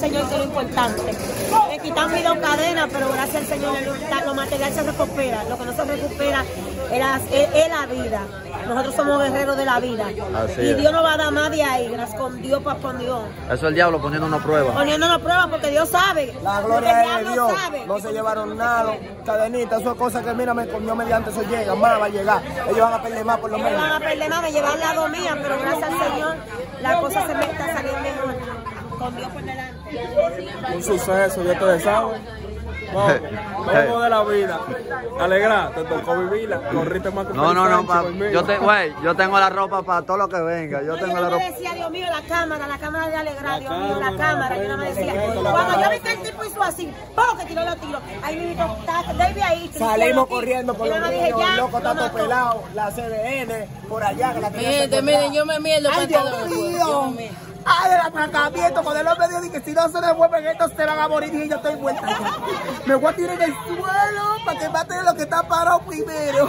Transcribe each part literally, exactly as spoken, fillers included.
Señor que es lo importante. Me quitan mis dos cadenas, pero gracias al Señor lo material se recupera. Lo que no se recupera es la, es, es la vida. Nosotros somos guerreros de la vida. Así y es. Dios nos va a dar más de ahí, gracias con Dios, para con Dios. Eso es el diablo poniéndonos pruebas. Poniéndonos pruebas porque Dios sabe. La gloria es de Dios. Sabe. No se llevaron nada, cadenita, eso es cosa que mira, me comió mediante eso llega, más va a llegar. Ellos van a perder más por lo menos. Ellos van a perder más, me llevan la lado mía, pero gracias al Señor la cosa se me está saliendo mejor. Con Dios por delante. Un suceso, ya ustedes saben. Vamos, vamos de la vida. Alegra, te tocó vivirla. Corriste más que No, no, no, pa, yo, te, wey, yo tengo la ropa para todo lo que venga. Yo no, tengo yo la me ropa. decía, Dios mío, la cámara, la cámara de Alegra, Dios mío, la cámara. Yo no me decía, cuando yo vi que el tipo hizo así, ¡pum! Que tiró los tiros. Ahí me dijo, David ahí. Salimos corriendo por los niños, el loco está todo pelado, la C B N, por allá. Que la Miren, miren, yo me mierdo. ¡Ay, Dios mío! ¡Ay, el atracamiento! Cuando el hombre dijo que si no se devuelven estos se van a morir y yo estoy vuelta ya. Me voy a tirar en el suelo para que maten lo que está parado primero.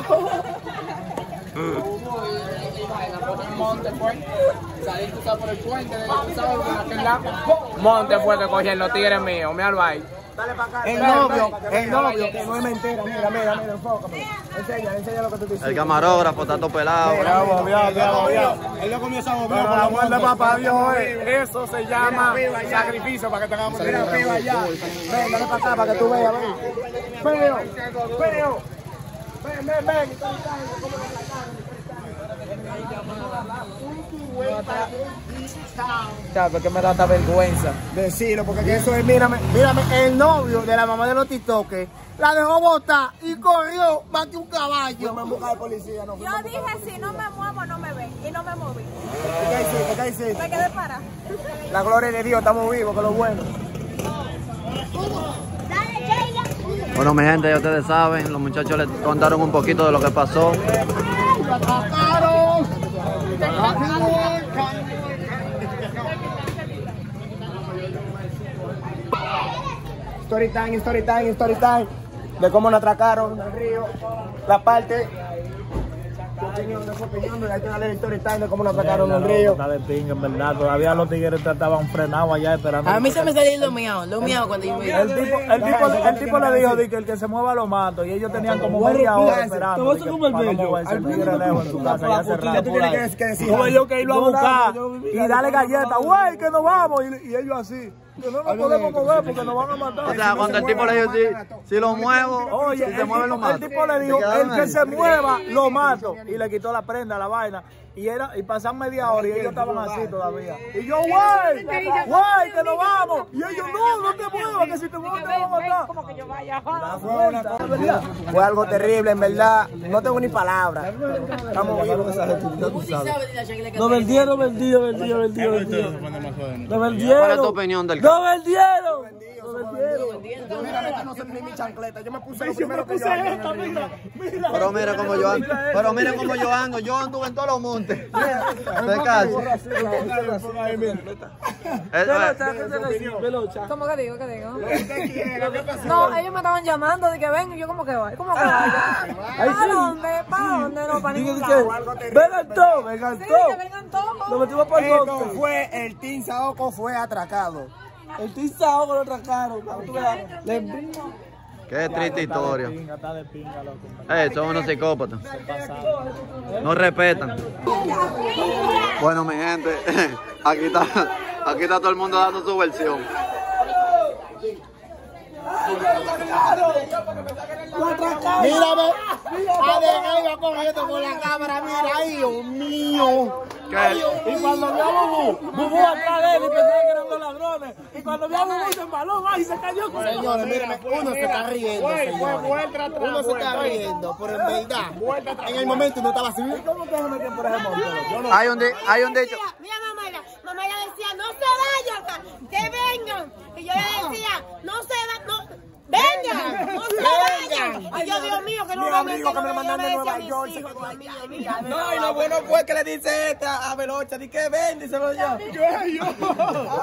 Monte fue que cogían los tigres míos, míralo ahí. Dale para acá. El novio, el novio, que no es mentira. Mira, mira, mira, enfócame. Enseña, enseña lo que tú dices. El camarógrafo está todo pelado. Él lo comió esa bombilla. Pero la muerte de papá Dios, eso se llama sacrificio para que tengamos el Mira, peba allá. Ven, dale para acá para que tú veas, ven. Feo, feo. Ven, ven, ven. Ya, porque me da esta vergüenza. Decirlo, porque eso es, mírame, mírame, el novio de la mamá de los tiktokers la dejó botar y corrió más que un caballo. Me busca de policía, no. Yo dije, si no me muevo, no me ven. Y no me moví. ¿Qué hiciste? ¿Qué hiciste? Me quedé para. La gloria de Dios, estamos vivos, que es lo bueno. Bueno, mi gente, ya ustedes saben, los muchachos les contaron un poquito de lo que pasó. Story time, story time, story time. De cómo nos atracaron en el río. La parte. Su opinión, su opinión, hay que darle el story time de cómo nos atracaron en el río. Está de pinga, en verdad. Todavía los tigres estaban frenados allá esperando. A mí se me salió lo miau, lo miau cuando yo vi. El tipo, el tipo, el tipo le dijo que el que se mueva lo mato y ellos tenían como media hora esperando. Te vas a comer bello. El tigre lejos en su casa ya cerrado. Tuve yo que irlo a buscar y darle galletas, güey, que nos vamos. Y, y ellos así. Que no nos podemos mover porque nos van a matar. O sea, cuando el tipo le dijo, si, si lo muevo, oye, si se mueve lo mato. El tipo le dijo, el que se mueva, lo mato. Y le quitó la prenda, la vaina. Y era y pasaron media hora y ellos estaban así todavía. Y yo, güey, güey, que nos vamos. Y ellos, no, no te muevas, que si te muevas te van a matar. Como que yo vaya. Fue, una cosa, fue algo terrible, en verdad. No tengo ni palabras. Estamos vivos. Lo vendieron, lo vendieron, lo vendieron, lo vendieron. Lo vendieron. ¿Cuál es tu opinión del ¡Lo caso? vendieron! Mira, esta no se me mi chancleta. Yo me puse lo primero que yo esta, mira, mira. Pero mira cómo yo ando. Pero miren cómo yo ando. Yo anduve en todos los montes. De caso. ¿Cómo que digo? ¿Qué digo? No, ellos me estaban llamando de que venga y yo como que vaya. ¿Cómo que vaya? ¿Para dónde? ¿Para dónde? No, para ningún lado. Vengan todos, vengan Sí, todos. que vengan todos. Lo metimos por el Esto monte. fue, el Team Saoco fue atracado. El tizao con lo atracaron. Le Qué triste historia. Está de pinga, loco. Eh, son unos psicópatas. No respetan. Bueno, mi gente, aquí está, aquí está todo el mundo dando su versión. Mírame, Adega iba corriendo con la cámara, mira, ay, Dios mío. ¿Qué? Y cuando vio a Bubú, Bubú atrás de él y pensaba que eran los ladrones. Y cuando vio a Bubú se embaló más y se cayó con él. Señores, mírenme, uno se está riendo, señores. Uno se está riendo, pero en verdad, en el momento uno estaba así. ¿Cómo que uno que por ejemplo? Yo no. Hay un, di- hay un dicho. Mira, mamá, mamá ya decía, no se vayan, que vengan. Y yo le decía, no se vayan, no, vengan, no se vayan. Y yo, Dios mío, que no Mira, amigo que me lo mandan de Nueva York. No, y lo bueno fue que le dice esta a Velocha, di que ven, dice Velocha. Yo, yo.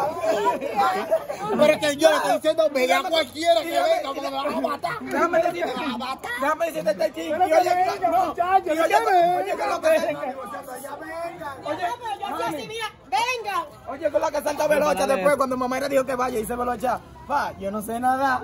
Pero que yo le estoy diciendo, venga a cualquiera que venga, porque me van a matar. Déjame decirte, déjame decirte este chico. Oye, oye, oye, que lo que Oye, venga. Oye, con la que salta Velocha después cuando mamá le dijo que vaya y dice Velocha, va, yo no sé nada.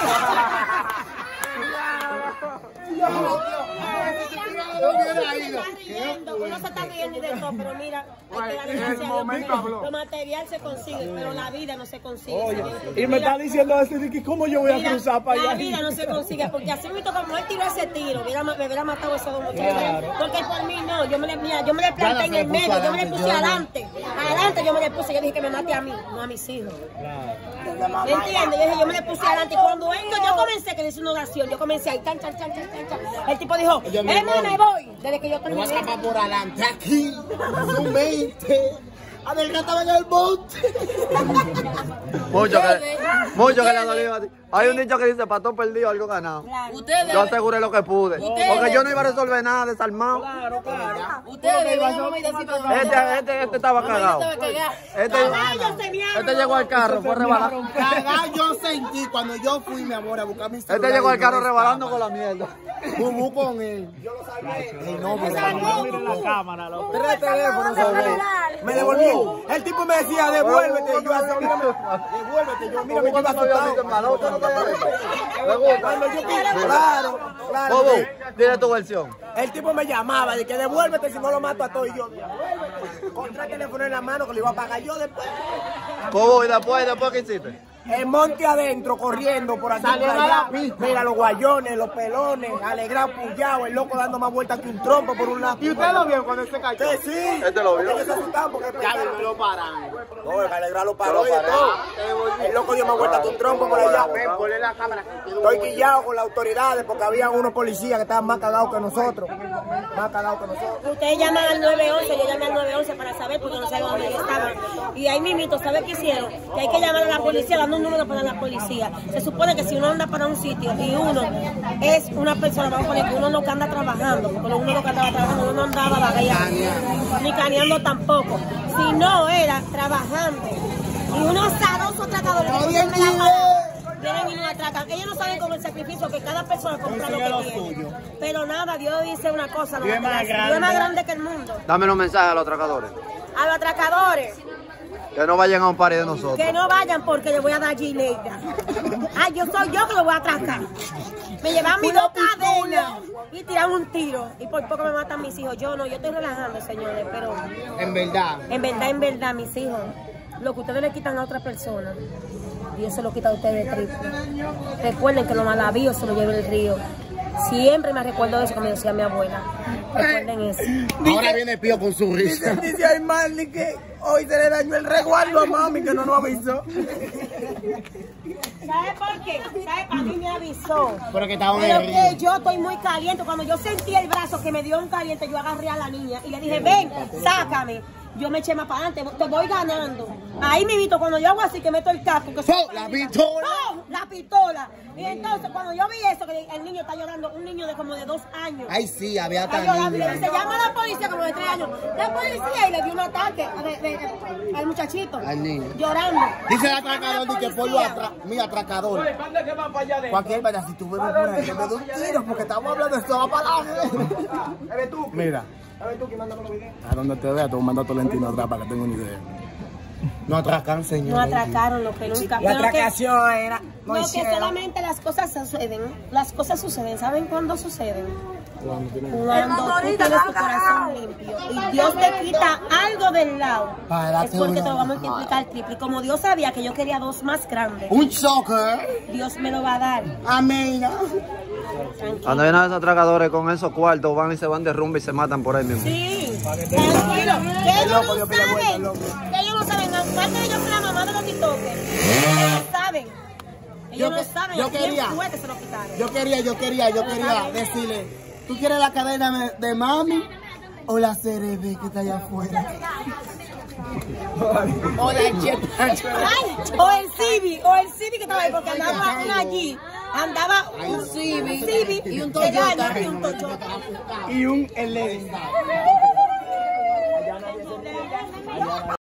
Uno se está riendo y de todo, pero mira, hay que darle gracias a Dios. Lo material se consigue, pero la vida no se consigue. Y me está diciendo así de que cómo yo voy a cruzar para allá. La vida no se consigue, porque así me toca, como él tiró ese tiro, me hubiera matado esos dos muchachos. Porque por mí no, yo me le, mira, yo me le planté en el medio, yo me le puse adelante. Adelante yo me le puse, yo dije que me mate a mí, no a mis hijos. ¿Me entiendes? Yo dije, yo me le puse adelante. Y cuando esto, yo comencé, que dice una oración, yo comencé ahí, chan, chan, chan, chan, chan. El tipo dijo, eh, me, me voy. Desde que yo terminé. Me voy a escapar por adelante, aquí, su mente. Adelgátame en el bote. Mucho que, mucho que le ha dolido a ti. Hay un dicho que dice, pato perdido, algo ganado. Ustedes, Yo aseguré lo que pude. Ustedes. Porque yo no iba a resolver nada desarmado. Claro, claro. ustedes, vamos a decir todo. Este, este, este estaba cagado. Este, este llegó al carro, fue rebalando. Cagar yo sentí cuando yo fui, mi amor, a buscar mi celular. Este llegó al carro rebalando con la mierda. Bubú con él. Yo lo sabía. No, Mira la cámara, loco. Tres teléfonos, me devolvió. El tipo me decía, devuélvete. Y yo así, mírame, devuélvete. Yo, mira, me iba asustado. Cuando yo quise, claro, claro. Bobo, dile tu versión. El tipo me llamaba, de que devuélvete si no lo mato a todo. Y yo, con tres teléfonos en la mano que lo iba a pagar yo después. Bobo, y después, después, ¿qué hiciste? El monte adentro, corriendo por aquí, por allá. Mira, los guayones, los pelones, alegrado, pullado, el loco dando más vueltas que un trompo por un lado. ¿Y usted lo vio cuando él se cayó? Sí, sí. Este lo vio. Porque se asustaban porque Ya me lo paran. no, el alegrado lo paró y de todo. El loco dio más vueltas que un trompo por allá. Ven, ponle la cámara. Estoy quillado con las autoridades porque había unos policías que estaban más cagados que nosotros. Más cagados que nosotros. Ustedes llaman al nueve once, yo llamé al nueve once para saber porque no sabía dónde estaban. Y ahí mismito, ¿sabes qué hicieron? Que hay que llamar a la policía, dando un número para la policía. Se supone que si uno anda para un sitio y uno es una persona, vamos a poner que uno no anda trabajando, porque uno no andaba trabajando, uno no andaba vagando, ni caneando tampoco, si no era trabajando. Y unos azarosos tratadores que vienen y nos atracan. Ellos no saben con el sacrificio que cada persona compra lo que tiene. Pero nada, Dios dice una cosa, no, Dios es más grande. Dios es más grande que el mundo. Dame un mensaje a los atracadores. A los atracadores. Que no vayan a un party de nosotros. Que no vayan porque les voy a dar gileita. Ah, yo soy yo que lo voy a atracar. Me llevan mis dos cadenas y tiran un tiro. Y por poco me matan mis hijos. Yo no, yo estoy relajando, señores, pero... En verdad. En verdad, en verdad, mis hijos. Lo que ustedes le quitan a otra persona, Dios se lo quita a ustedes triple. Recuerden que lo malavío se lo lleva el río. Siempre me recuerdo de eso, como decía mi abuela. Recuerden eso. Ahora viene Pío con su risa. Dice, dice Aymarly que hoy se le dañó el resguardo a mami que no nos avisó. ¿Sabe por qué? ¿Sabe? A mí me avisó. Pero que estaba Pero en el que río. yo estoy muy caliente. Cuando yo sentí el brazo que me dio un caliente, yo agarré a la niña y le dije, ven, sácame. Yo me eché más para adelante, te voy ganando. Ahí me invito, cuando yo hago así, que meto el casco. Que ¡Oh, la pistola! ¡Oh, la pistola! Y entonces, cuando yo vi eso, que el niño está llorando, un niño de como de dos años. Ay, sí, había Está tan llorando y le niña. dice, llama a la policía como de tres años. La policía y le dio un ataque de, de, de- al muchachito. Al niño. Llorando. Dice el atracador, dice que pollo atra mi atracador. Cualquier vaina, si tú ves por ahí, que me doy un tiro, porque estamos hablando de esto, va para adelante. Mira. A donde te vea, te voy a mandar Tolentino atrás para que tenga una idea. No atracan, señor. No atracaron lo que nunca. La pero que- atracación era. No, que solamente las cosas suceden. Las cosas suceden. ¿Saben cuándo suceden? Cuando tú tienes tu corazón limpio y Dios te quita algo del lado, Para es porque te una- lo vamos a multiplicar triple. Y como Dios sabía que yo quería dos más grandes, Un soccer. Dios me lo va a dar. Amén. Tranquilo. Cuando vienen esos atracadores con esos cuartos, van y se van de rumba y se matan por ahí mismo. Sí, tranquilo. Que ellos no saben. Que ellos no saben. Aparte de yo soy la mamá de los tiktokers. Ellos no saben. Ellos Yo no que- saben. yo a quién quería- fue que se lo quitaron. Yo quería, yo quería, yo quería decirle, ¿tú quieres la cadena de, de mami o la C R B que está allá afuera? Hola, chepa. Ay, o el Civi, o el Civi que estaba ahí, porque andaba una allí. andaba un Civic y un Toyota. Y un Toyota. Y un Electra.